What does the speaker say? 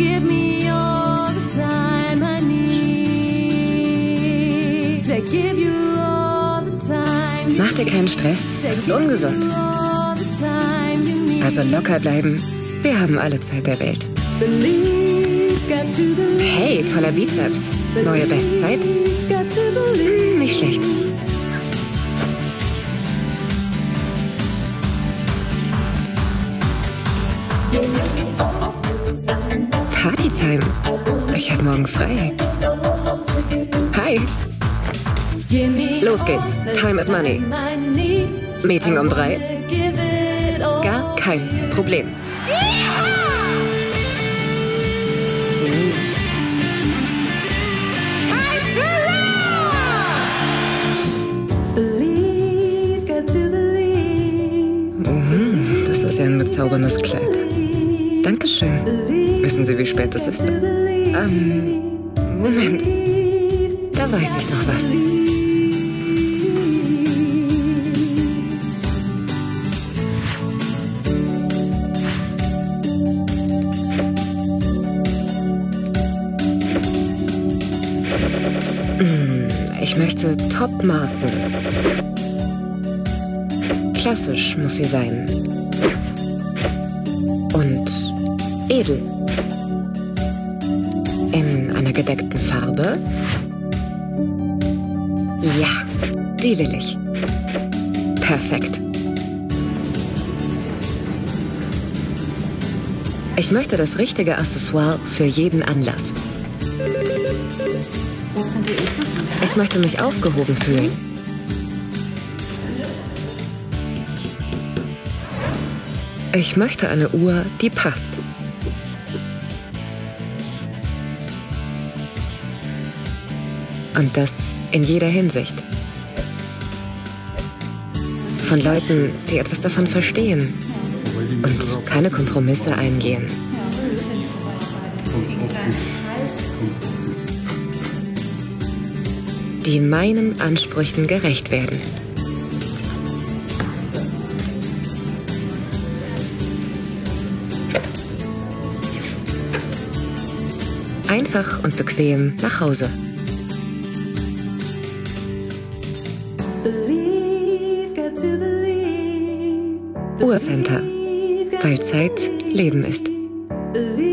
give me all the time I need. I give you all the time. Mach dir keinen Stress, es ist ungesund. Also locker bleiben, wir haben alle Zeit der Welt. Hey, toller Bizeps. Neue Bestzeit? Nicht schlecht. Partytime. Ich hab morgen frei. Hi. Los geht's. Time is money. Meeting um 3. Gar kein Problem. Das ist ja ein bezauberndes Kleid. Dankeschön. Wissen Sie, wie spät es ist? Moment. Da weiß ich doch was. Ich möchte Top-Marken. Klassisch muss sie sein. Und edel. In einer gedeckten Farbe. Ja, die will ich. Perfekt. Ich möchte das richtige Accessoire für jeden Anlass. Ich möchte mich aufgehoben fühlen. Ich möchte eine Uhr, die passt. Und das in jeder Hinsicht. Von Leuten, die etwas davon verstehen und keine Kompromisse eingehen. Die meinen Ansprüchen gerecht werden. Einfach und bequem nach Hause. Uhrcenter, weil Zeit Leben ist.